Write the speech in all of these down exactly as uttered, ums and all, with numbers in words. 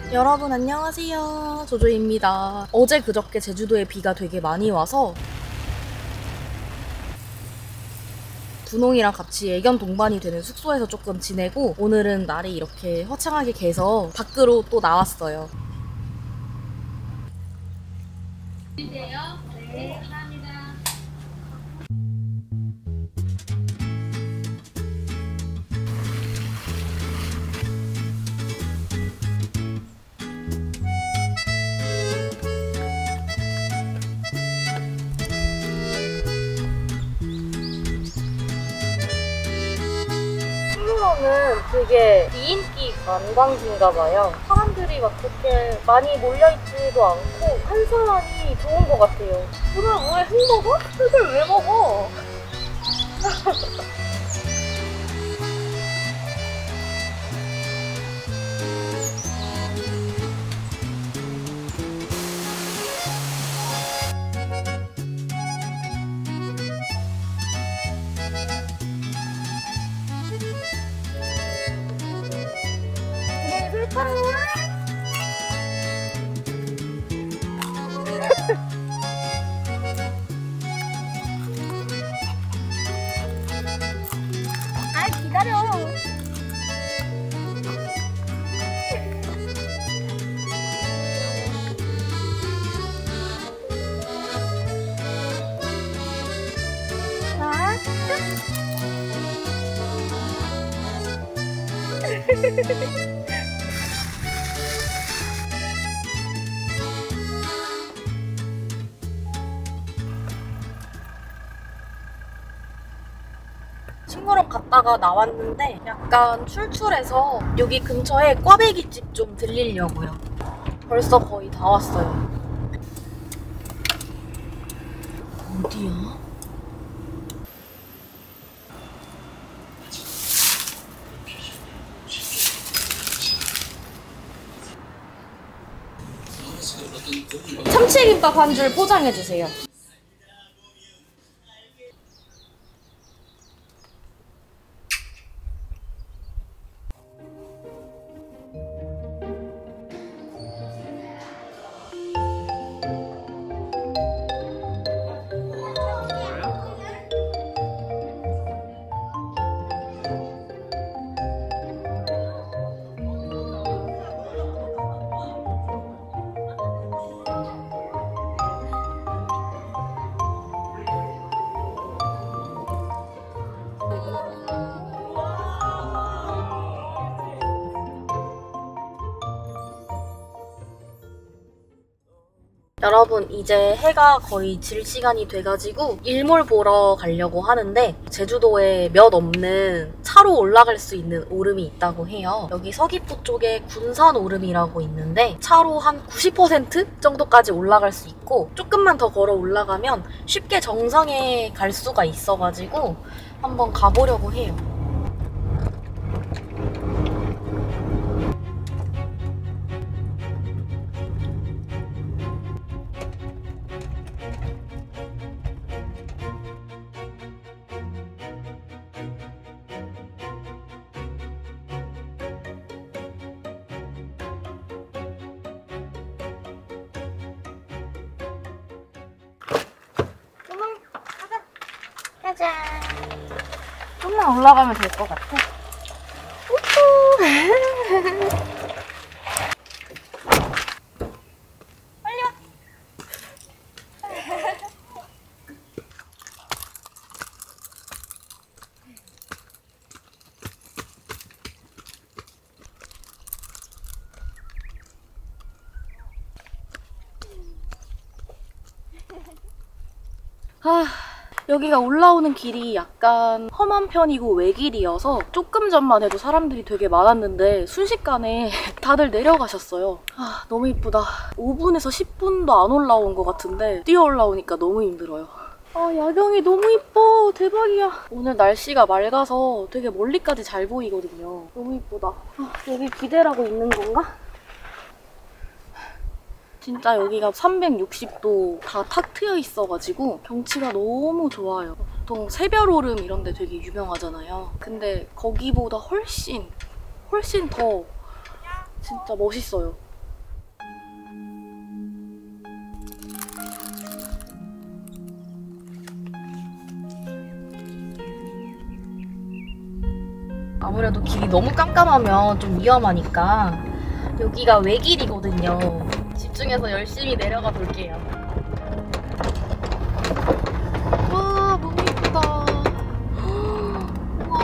여러분 안녕하세요. 조조입니다. 어제 그저께 제주도에 비가 되게 많이 와서 분홍이랑 같이 애견 동반이 되는 숙소에서 조금 지내고, 오늘은 날이 이렇게 화창하게 개서 밖으로 또 나왔어요. 네, 감사합니다. 는 되게 비인기 관광지인가 봐요. 사람들이 막 그렇게 많이 몰려있지도 않고 한산하니 좋은 것 같아요. 오늘 왜 흙 먹어? 흙을 왜 먹어? 아, 기다려. 자, 친구랑 갔다가 나왔는데 약간 출출해서 여기 근처에 꽈배기집 좀 들리려고요. 벌써 거의 다 왔어요. 어디야? 참치김밥 한 줄 포장해주세요. 여러분, 이제 해가 거의 질 시간이 돼가지고 일몰 보러 가려고 하는데, 제주도에 몇 없는 차로 올라갈 수 있는 오름이 있다고 해요. 여기 서귀포 쪽에 군산 오름이라고 있는데 차로 한 구십 퍼센트 정도까지 올라갈 수 있고, 조금만 더 걸어 올라가면 쉽게 정상에 갈 수가 있어가지고 한번 가보려고 해요. 짜잔! 좀만 올라가면 될 것 같아. 빨리 와! 아, 여기가 올라오는 길이 약간 험한 편이고 외길이어서 조금 전만 해도 사람들이 되게 많았는데 순식간에 다들 내려가셨어요. 아, 너무 이쁘다. 오 분에서 십 분도 안 올라온 것 같은데 뛰어 올라오니까 너무 힘들어요. 아, 야경이 너무 이뻐. 대박이야. 오늘 날씨가 맑아서 되게 멀리까지 잘 보이거든요. 너무 이쁘다. 아, 여기 기대라고 있는 건가? 진짜 여기가 삼백육십 도 다 탁 트여 있어가지고 경치가 너무 좋아요. 보통 새별오름 이런 데 되게 유명하잖아요. 근데 거기보다 훨씬 훨씬 더 진짜 멋있어요. 아무래도 길이 너무 깜깜하면 좀 위험하니까 여기가 외길이거든요. 집중해서 열심히 내려가 볼게요. 와, 너무 예쁘다. 와.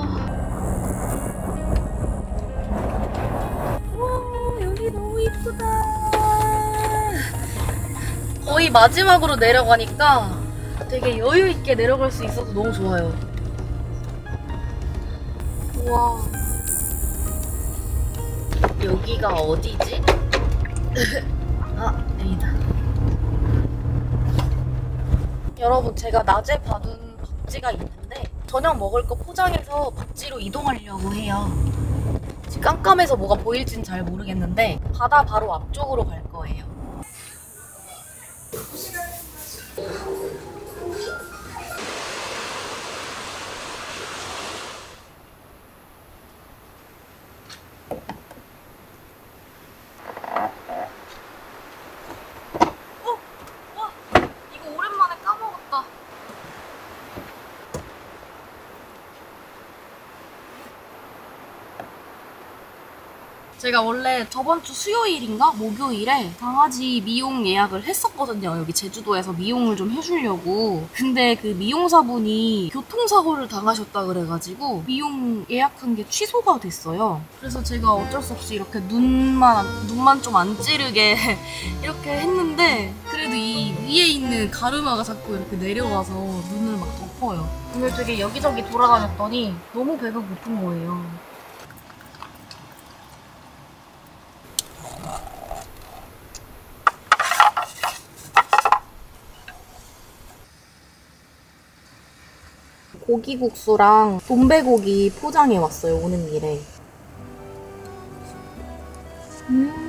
와, 여기 너무 예쁘다. 거의 마지막으로 내려가니까 되게 여유 있게 내려갈 수 있어서 너무 좋아요. 와. 여기가 어디지? 아, 여기다. 여러분, 제가 낮에 봐둔 밥지가 있는데 저녁 먹을 거 포장해서 밥지로 이동하려고 해요. 지금 깜깜해서 뭐가 보일진 잘 모르겠는데 바다 바로 앞쪽으로 갈 거예요. 제가 원래 저번 주 수요일인가? 목요일에 강아지 미용 예약을 했었거든요. 여기 제주도에서 미용을 좀 해주려고. 근데 그 미용사분이 교통사고를 당하셨다 그래가지고 미용 예약한 게 취소가 됐어요. 그래서 제가 어쩔 수 없이 이렇게 눈만, 눈만 좀 안 찌르게 이렇게 했는데 그래도 이 위에 있는 가르마가 자꾸 이렇게 내려와서 눈을 막 덮어요. 오늘 되게 여기저기 돌아다녔더니 너무 배가 고픈 거예요. 고기국수랑 돈베고기 포장해 왔어요, 오는 길에. 음.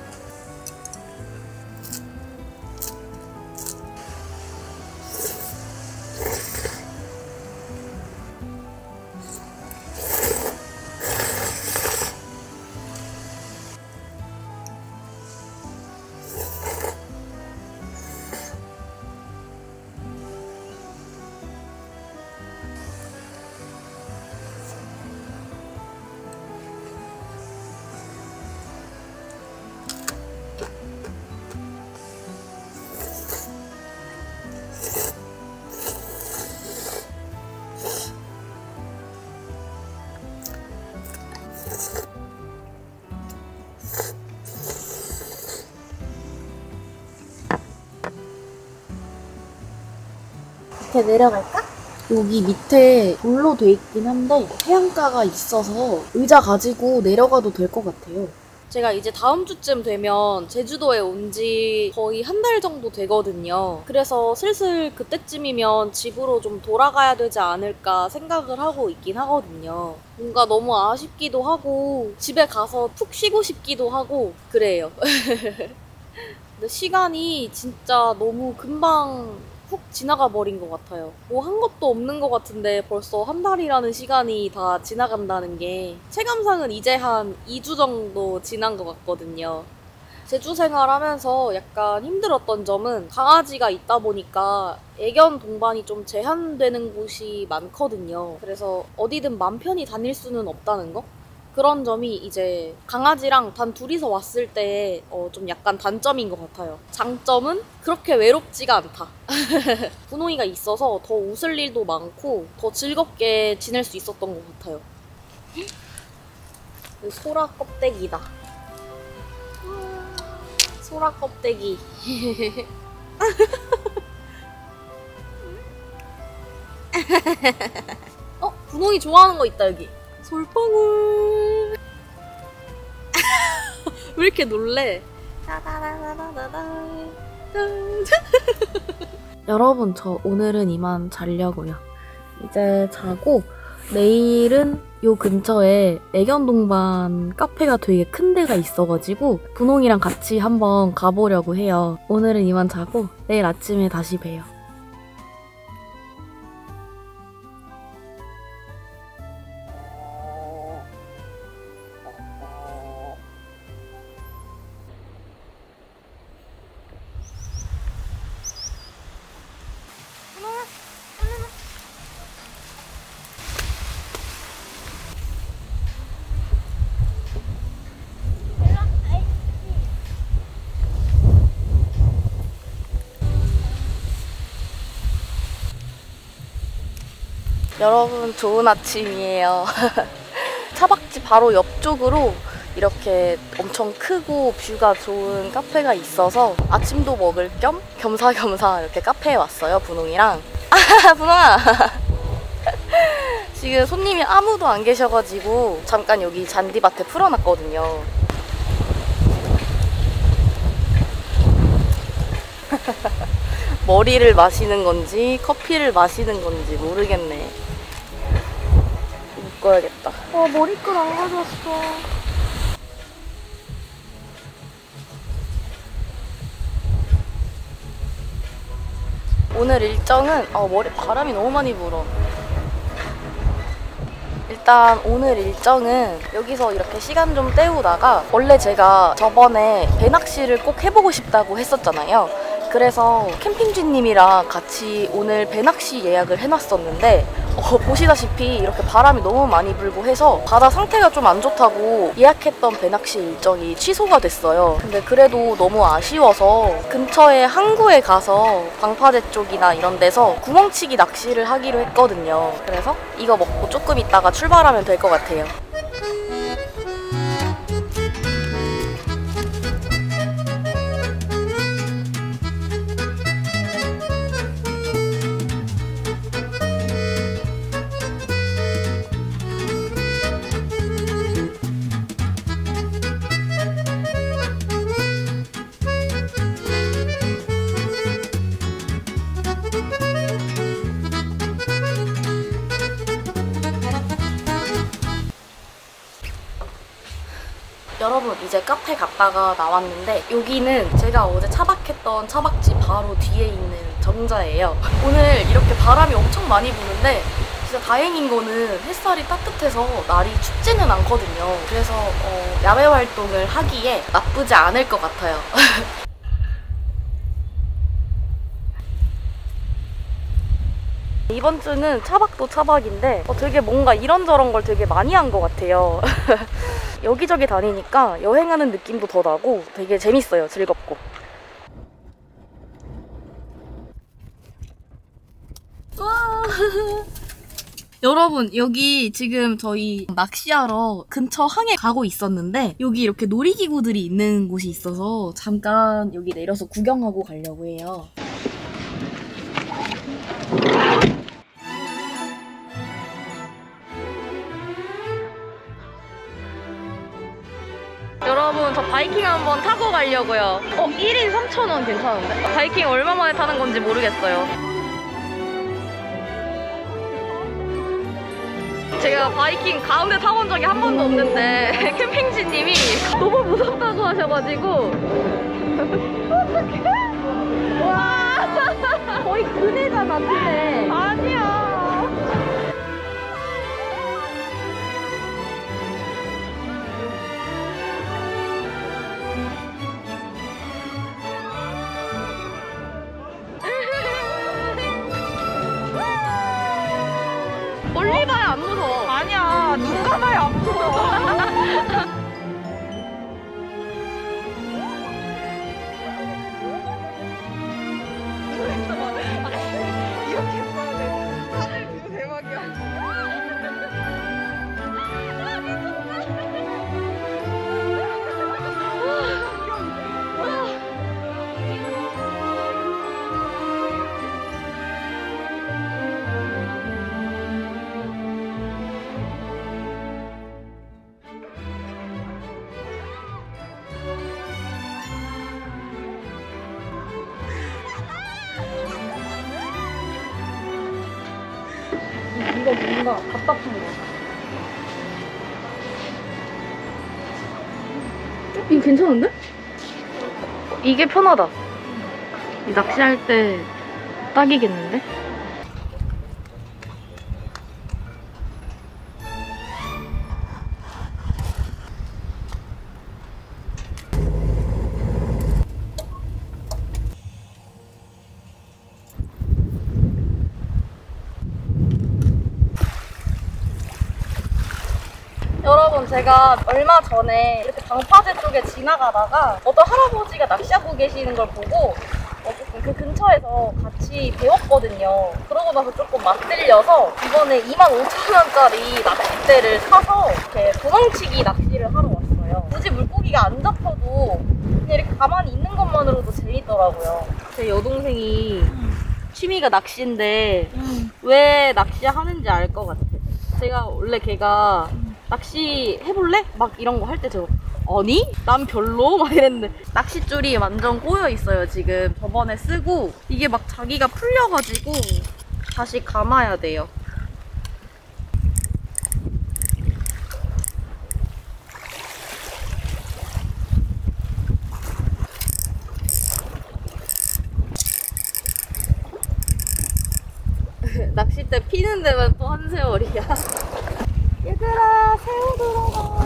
밑에 내려갈까? 여기 밑에 돌로 돼 있긴 한데 해안가가 있어서 의자 가지고 내려가도 될 것 같아요. 제가 이제 다음 주쯤 되면 제주도에 온 지 거의 한 달 정도 되거든요. 그래서 슬슬 그때쯤이면 집으로 좀 돌아가야 되지 않을까 생각을 하고 있긴 하거든요. 뭔가 너무 아쉽기도 하고 집에 가서 푹 쉬고 싶기도 하고 그래요. 근데 시간이 진짜 너무 금방 훅 지나가 버린 것 같아요. 뭐 한 것도 없는 것 같은데 벌써 한 달이라는 시간이 다 지나간다는 게 체감상은 이제 한 이 주 정도 지난 것 같거든요. 제주 생활하면서 약간 힘들었던 점은 강아지가 있다 보니까 애견 동반이 좀 제한되는 곳이 많거든요. 그래서 어디든 맘 편히 다닐 수는 없다는 거? 그런 점이 이제 강아지랑 단 둘이서 왔을 때 어 좀 약간 단점인 것 같아요. 장점은 그렇게 외롭지가 않다. 분홍이가 있어서 더 웃을 일도 많고 더 즐겁게 지낼 수 있었던 것 같아요. 소라 껍데기다. 소라 껍데기. 어? 분홍이 좋아하는 거 있다 여기. 솔방울. 왜 이렇게 놀래? 여러분, 저 오늘은 이만 자려고요. 이제 자고 내일은 요 근처에 애견 동반 카페가 되게 큰 데가 있어가지고 분홍이랑 같이 한번 가보려고 해요. 오늘은 이만 자고 내일 아침에 다시 봬요. 여러분 좋은 아침이에요. 차박지 바로 옆쪽으로 이렇게 엄청 크고 뷰가 좋은 카페가 있어서 아침도 먹을 겸 겸사겸사 이렇게 카페에 왔어요, 분홍이랑. 아, 분홍아! 지금 손님이 아무도 안 계셔가지고 잠깐 여기 잔디밭에 풀어놨거든요. 머리를 마시는 건지 커피를 마시는 건지 모르겠네. 묶어야겠다. 아, 머리끈 안 가져왔어. 오늘 일정은 어, 머리 바람이 너무 많이 불어. 일단 오늘 일정은 여기서 이렇게 시간 좀 때우다가, 원래 제가 저번에 배낚시를 꼭 해보고 싶다고 했었잖아요. 그래서 캠핑주님이랑 같이 오늘 배낚시 예약을 해놨었는데 어, 보시다시피 이렇게 바람이 너무 많이 불고 해서 바다 상태가 좀 안 좋다고 예약했던 배낚시 일정이 취소가 됐어요. 근데 그래도 너무 아쉬워서 근처에 항구에 가서 방파제 쪽이나 이런 데서 구멍치기 낚시를 하기로 했거든요. 그래서 이거 먹고 조금 있다가 출발하면 될 것 같아요. 여러분, 이제 카페 갔다가 나왔는데 여기는 제가 어제 차박했던 차박지 바로 뒤에 있는 정자예요. 오늘 이렇게 바람이 엄청 많이 부는데 진짜 다행인 거는 햇살이 따뜻해서 날이 춥지는 않거든요. 그래서 어, 야외 활동을 하기에 나쁘지 않을 것 같아요. 이번 주는 차박도 차박인데 어, 되게 뭔가 이런저런 걸 되게 많이 한 것 같아요. 여기저기 다니니까 여행하는 느낌도 더 나고 되게 재밌어요. 즐겁고. 와. 여러분, 여기 지금 저희 낚시하러 근처 항에 가고 있었는데 여기 이렇게 놀이기구들이 있는 곳이 있어서 잠깐 여기 내려서 구경하고 가려고 해요. 여러분, 저 바이킹 한번 타고 가려고요. 어, 일 인 삼천 원 괜찮은데? 바이킹 얼마 만에 타는 건지 모르겠어요. 제가 바이킹 가운데 타본 적이 한 번도 없는데 캠핑지님이 너무 무섭다고 하셔가지고 어떡해? 와, 거의 그네잖아, 그네. 아니야. 멀리 봐야 안 무서워. 아니야, 눈 감아야 안 무서워. 이렇게 했어야 돼. 사진 진짜 대박이야. 이거 뭔가 답답한 거 같아. 어? 이거 괜찮은데? 이게 편하다. 이 낚시할 때 딱이겠는데? 여러분, 제가 얼마 전에 이렇게 방파제 쪽에 지나가다가 어떤 할아버지가 낚시하고 계시는 걸 보고 어, 그 근처에서 같이 배웠거든요. 그러고 나서 조금 맛들려서 이번에 이만 오천 원짜리 낚싯대를 사서 이렇게 도망치기 낚시를 하러 왔어요. 굳이 물고기가 안 잡혀도 그냥 이렇게 가만히 있는 것만으로도 재밌더라고요. 제 여동생이 취미가 낚시인데 음. 왜 낚시하는지 알 것 같아. 제가 원래 걔가 낚시 해볼래? 막 이런 거 할 때 저 아니? 난 별로? 막 이랬는데 낚싯줄이 완전 꼬여 있어요 지금. 저번에 쓰고 이게 막 자기가 풀려가지고 다시 감아야 돼요. 낚싯대 피는 데만 또 한 세월이야. 얘들아 새우 들어가.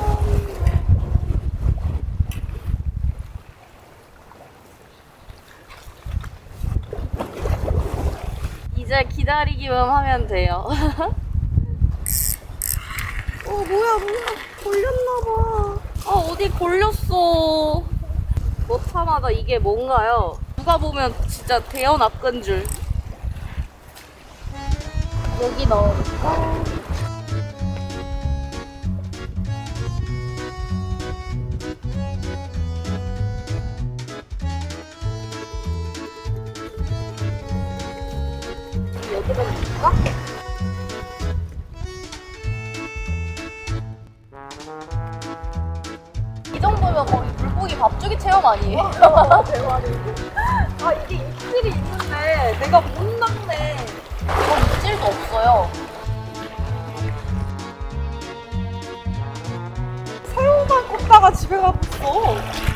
이제 기다리기만 하면 돼요. 어 뭐야 뭐야 걸렸나봐. 아 어디 걸렸어. 못하마다 이게 뭔가요? 누가 보면 진짜 대여 낚은 줄. 여기 넣을까? 여기다 넣을까? 이 정도면 거의 물고기 밥주기 체험 아니에요? 대박이네. 아 이게 입질이 있는데 내가 못 낚네. 이건 입질도 없어요. 새우만 꽂다가 집에 가고 있어.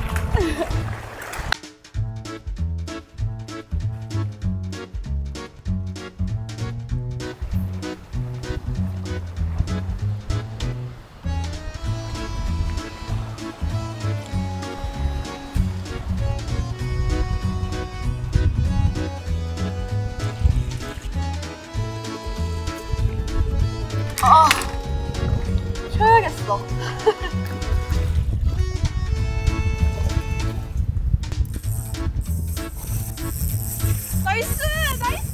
아, 쉬어야겠어. 나이스! 나이스!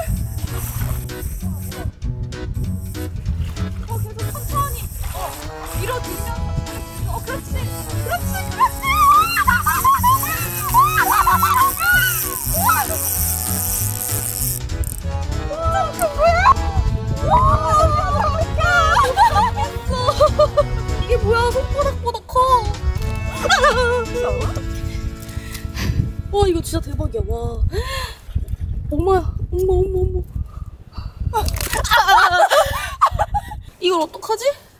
어, 계속 천천히. 어, 밀어주면. 어, 그렇지. 그렇지, 그렇지! 이게 뭐야, 손바닥보다 커. 와, 이거 진짜 대박이야, 와. 엄마야, 엄마, 엄마, 엄마. 이걸 어떡하지?